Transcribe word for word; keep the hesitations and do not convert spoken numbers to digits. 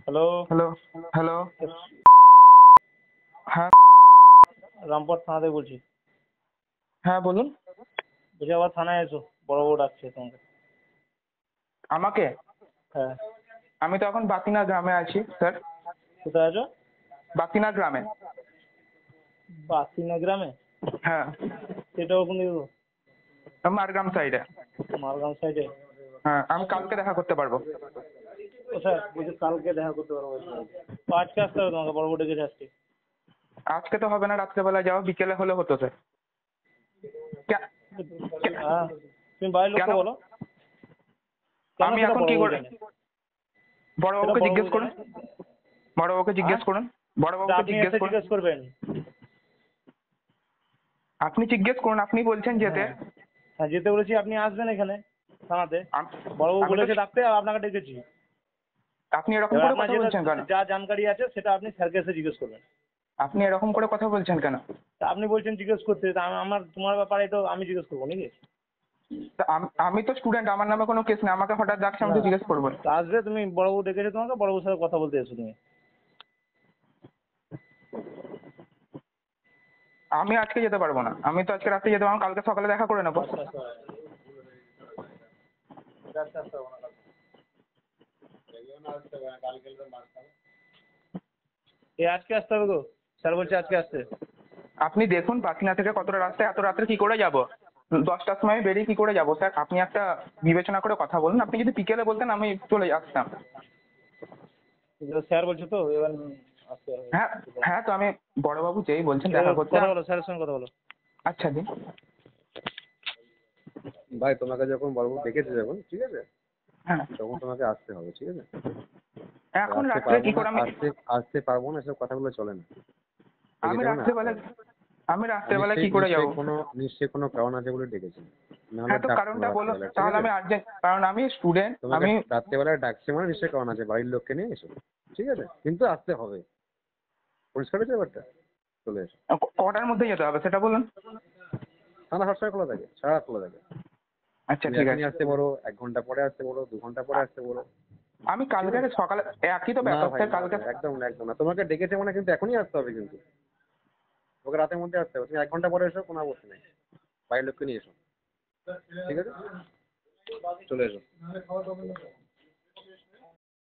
Hello. Hello, hello. হ্যাঁ, রামপুর থানা থেকে বলছি। হ্যাঁ বলুন। বলছি আবার থানায় এসো, বড়বাবু ডাকছে তোমাকে। আমাকে? হ্যাঁ। আমি তো এখন বাতিনা গ্রামে আছি স্যার। কোথায় আছো? বাতিনা গ্রামে। বাসিনা গ্রামে? হ্যাঁ, সেটা কোন দিকে গো? মারগ্রাম সাইডে। মারগাম সাইডে? হ্যাঁ, আমি কালকে দেখা করতে পারবো। ও স্যার বলছি কালকে দেখা করতে পারবো বলছি। তো আজকে আসতে হবে তোমাকে, বড়বাবু ডেকেছে আজকে। আজকে তো হবে না, রাত্রেবেলা যাও, বিকেলে হলে হতো স্যার। কে- কে- হ্যাঁ, তুমি বাড়ির কেন? লোককে বলো। কেন আমি সেটা এখন কি বড়বাবু করে? জানে। সেটা বড়বাবুকে বড়বাবু জিজ্ঞেস জানে। করুন। বড়বাবুকে হ্যাঁ, জিজ্ঞেস করুন। সেটা বড়বাবুকে আপনি জিজ্ঞেস এসে করুন। জিজ্ঞেস করবেন। আপনি জিজ্ঞেস করুন, আপনি বলছেন যেতে। হ্যাঁ, হ্যাঁ যেতে বলেছি, আপনি আসবেন এখানে থানাতে। আম- বড়বাবু আমি তো, বলেছে ডাকতে, আর আপনাকে ডেকেছি। আপনি এরকম এবার করে আপনার কথা যেটা বলছেন কেন? যা জানকারি আছে সেটা আপনি স্যারকে এসে জিজ্ঞেস করবেন। আপনি এরকম করে কথা বলছেন কেন? তা আপনি বলছেন জিজ্ঞেস করতে, তা আম- আমার তোমার ব্যাপারে তো আমি জিজ্ঞেস করবো নাকি? তা আম- আমি তো স্টুডেন্ট, আমার নামে কোনো কেস নেই, আমাকে হঠাৎ ডাকছে, আমি না, তো জিজ্ঞেস করবো। তা আসবে, তুমি বড়বাবু ডেকেছে তোমাকে, বড়বাবুর সাথে কথা বলতে এসো তুমি। আমি আজকে যেতে পারবো না, আমি তো আজকে রাতে যেতে পারবো না, কালকে সকালে দেখা করে নেবো। আচ্ছা আচ্ছা। আচ্ছা আচ্ছা। এ আজকে আসতে হবে গো, স্যার বলছে আজকে আসতে। আপনি দেখুন পাতিনা থেকে কতটা রাস্তায়, এত রাত্রে কি করে যাব? দশটার সময় বেরিয়ে কি করে যাব স্যার? আপনি একটা বিবেচনা করে কথা বলুন, আপনি যদি বিকেলে বলতেন আমি চলে আসতাম। কিন্তু স্যার বলছে তো এবার আসতে হবে। হ্যাঁ, হ্যাঁ তো আমি, বড়বাবু যেই বলছেন এবার দেখা করতে। কথা বলো, স্যারের সঙ্গে কথা বলো। আচ্ছা দিন। ভাই তোমাকে যখন বড়বাবু ডেকেছে যখন, ঠিক আছে, হ্যাঁ, তখন তোমাকে আসতে হবে, ঠিক আছে। আর এখন আসতে রাত্রে পারবো কি না, করে আমি? আসতে আসতে পারবো না, এসব কথাগুলো চলে না। আমি ডেকেছে মানে আসতে রাত্রেবেলা, হবে। আমি আর রাত্রেবেলা কি নিশ্চয়ই করে যাব? নিশ্চয়ই কোনো নিশ্চয়ই কোনো কারণ আছে বলে ডেকেছে, নাহলে হ্যাঁ তো ডাকতো না কারণটা বলুন, রাত্রেবেলা, ঠিক তাহলে আছে। আমি আর্জেন্ট, কারণ আমি স্টুডেন্ট, তোমাকে আমি। রাত্রেবেলায় ডাকছে মানে নিশ্চয়ই কারণ আছে, বাড়ির লোককে নিয়ে এসো, ঠিক আছে, কিন্তু আসতে হবে। পরিষ্কার হয়েছে ব্যাপারটা? চলে এসো। ক- কটার মধ্যে যেতে হবে সেটা বলুন। থানা সবসময় খোলা থাকে, সারা রাত খোলা থাকে। আচ্ছা তুমি ঠিক আছে। এখনই আসতে পারো, এক ঘন্টা পরে আসতে পারো, দু ঘন্টা পরে আ- আসতে পারো, আমি ঠিক কালকে আছে। সকালে, একই তো না ব্যাপার ভাই, স্যার, না কালকে। ভাই, একদম না, একদম না। তোমাকে ডেকেছে মানে কিন্তু এখনই আসতে হবে কিন্তু। ওকে রাতের মধ্যে আসতে হবে, তুমি এক ঘন্টা পরে এসো, কোনো আপত্তি নেই। বাড়ির লোককে নিয়ে এসো, ঠিক আছে, চলে এসো।